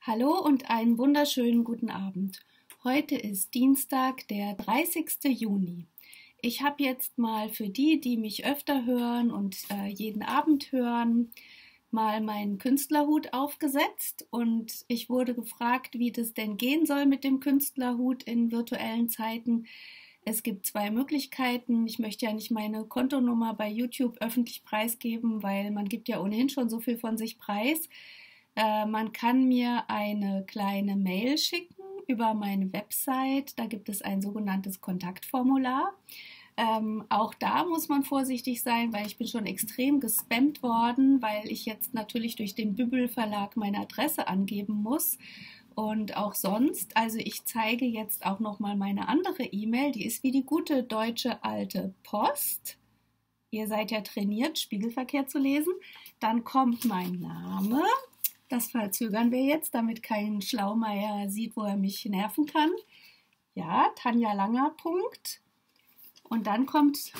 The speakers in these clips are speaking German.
Hallo und einen wunderschönen guten Abend. Heute ist Dienstag, der 30. Juni. Ich habe jetzt mal für die, die mich öfter hören und jeden Abend hören, mal meinen Künstlerhut aufgesetzt und ich wurde gefragt, wie das denn gehen soll mit dem Künstlerhut in virtuellen Zeiten. Es gibt zwei Möglichkeiten. Ich möchte ja nicht meine Kontonummer bei YouTube öffentlich preisgeben, weil man gibt ja ohnehin schon so viel von sich preis. Man kann mir eine kleine Mail schicken über meine Website. Da gibt es ein sogenanntes Kontaktformular. Auch da muss man vorsichtig sein, weil ich bin schon extrem gespammt worden, weil ich jetzt natürlich durch den Bübbel Verlag meine Adresse angeben muss. Und auch sonst, also ich zeige jetzt auch nochmal meine andere E-Mail, die ist wie die gute deutsche alte Post. Ihr seid ja trainiert, Spiegelverkehr zu lesen. Dann kommt mein Name. Das verzögern wir jetzt, damit kein Schlaumeier sieht, wo er mich nerven kann. Ja, Tanja Langer, Punkt. Und dann kommt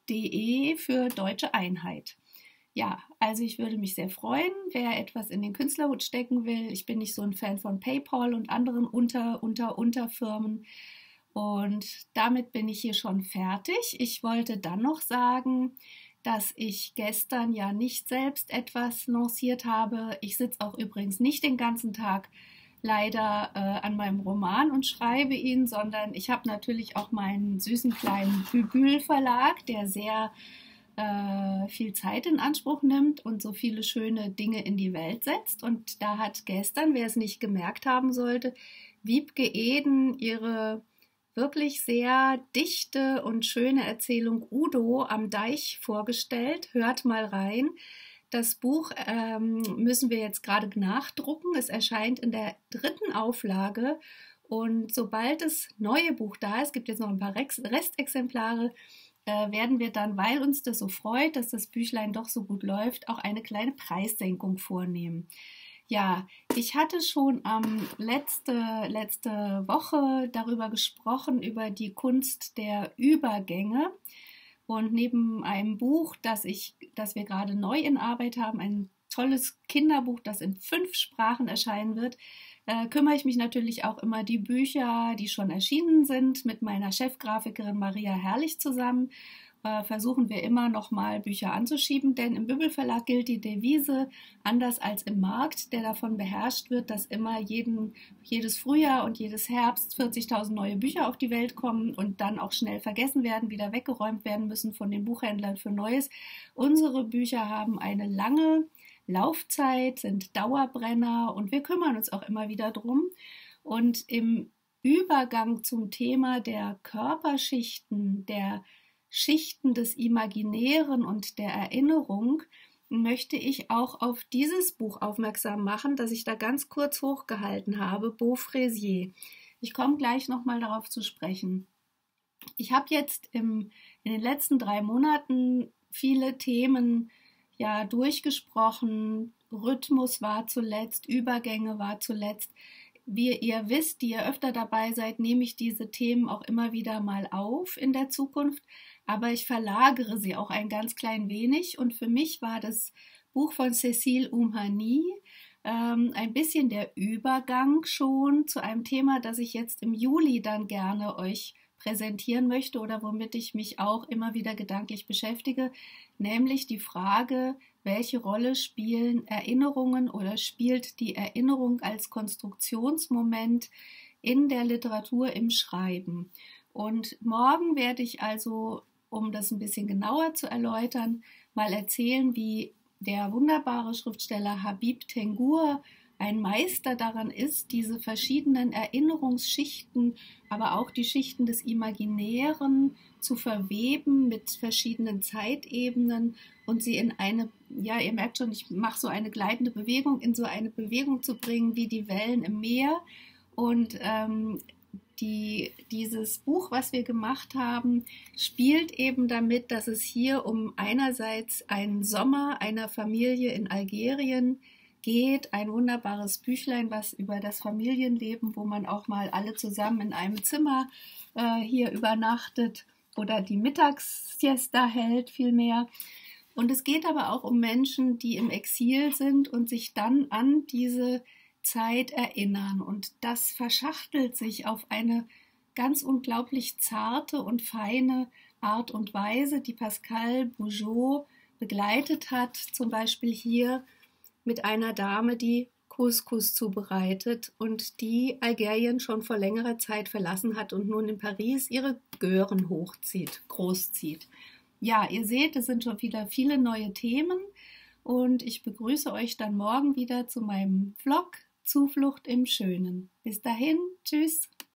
DE für Deutsche Einheit. Ja, also ich würde mich sehr freuen, wer etwas in den Künstlerhut stecken will. Ich bin nicht so ein Fan von PayPal und anderen Unterfirmen. Und damit bin ich hier schon fertig. Ich wollte dann noch sagen, dass ich gestern ja nicht selbst etwas lanciert habe. Ich sitze auch übrigens nicht den ganzen Tag leider an meinem Roman und schreibe ihn, sondern ich habe natürlich auch meinen süßen kleinen Bübül Verlag, der sehr viel Zeit in Anspruch nimmt und so viele schöne Dinge in die Welt setzt. Und da hat gestern, wer es nicht gemerkt haben sollte, Wiebke Eden ihre wirklich sehr dichte und schöne Erzählung Udo am Deich vorgestellt. Hört mal rein. Das Buch müssen wir jetzt gerade nachdrucken. Es erscheint in der 3. Auflage. Und sobald das neue Buch da ist, gibt jetzt noch ein paar Restexemplare, werden wir dann, weil uns das so freut, dass das Büchlein doch so gut läuft, auch eine kleine Preissenkung vornehmen. Ja, ich hatte schon letzte Woche darüber gesprochen, über die Kunst der Übergänge. Und neben einem Buch, das wir gerade neu in Arbeit haben, ein tolles Kinderbuch, das in 5 Sprachen erscheinen wird, kümmere ich mich natürlich auch immer die Bücher, die schon erschienen sind, mit meiner Chefgrafikerin Maria Herrlich zusammen. Versuchen wir immer noch mal Bücher anzuschieben, denn im Bübbel Verlag gilt die Devise, anders als im Markt, der davon beherrscht wird, dass immer jedes Frühjahr und jedes Herbst 40.000 neue Bücher auf die Welt kommen und dann auch schnell vergessen werden, wieder weggeräumt werden müssen von den Buchhändlern für Neues. Unsere Bücher haben eine lange Laufzeit, sind Dauerbrenner und wir kümmern uns auch immer wieder drum. Und im Übergang zum Thema der Körperschichten, der Schichten des Imaginären und der Erinnerung möchte ich auch auf dieses Buch aufmerksam machen, das ich da ganz kurz hochgehalten habe, Beau Fraisier. Ich komme gleich nochmal darauf zu sprechen. Ich habe jetzt in den letzten 3 Monaten viele Themen durchgesprochen. Rhythmus war zuletzt, Übergänge war zuletzt. Wie ihr wisst, die ihr öfter dabei seid, nehme ich diese Themen auch immer wieder mal auf in der Zukunft, aber ich verlagere sie auch ein ganz klein wenig und für mich war das Buch von Cécile Umhani ein bisschen der Übergang schon zu einem Thema, das ich jetzt im Juli dann gerne euch präsentieren möchte oder womit ich mich auch immer wieder gedanklich beschäftige, nämlich die Frage, welche Rolle spielen Erinnerungen oder spielt die Erinnerung als Konstruktionsmoment in der Literatur im Schreiben. Und morgen werde ich also, um das ein bisschen genauer zu erläutern, mal erzählen, wie der wunderbare Schriftsteller Habib Tengur ein Meister daran ist, diese verschiedenen Erinnerungsschichten, aber auch die Schichten des Imaginären zu verweben mit verschiedenen Zeitebenen und sie in eine, ihr merkt schon, ich mache so eine gleitende Bewegung, in so eine Bewegung zu bringen wie die Wellen im Meer. Und dieses Buch, was wir gemacht haben, spielt eben damit, dass es hier um einerseits einen Sommer einer Familie in Algerien geht, ein wunderbares Büchlein, was über das Familienleben, wo man auch mal alle zusammen in einem Zimmer hier übernachtet oder die Mittagssiesta hält vielmehr. Und es geht aber auch um Menschen, die im Exil sind und sich dann an diese Zeit erinnern. Und das verschachtelt sich auf eine ganz unglaublich zarte und feine Art und Weise, die Pascal Bougeot begleitet hat, zum Beispiel hier mit einer Dame, die Couscous zubereitet und die Algerien schon vor längerer Zeit verlassen hat und nun in Paris ihre Gören großzieht. Ja, ihr seht, es sind schon wieder viele neue Themen und ich begrüße euch dann morgen wieder zu meinem Vlog Zuflucht im Schönen. Bis dahin, tschüss!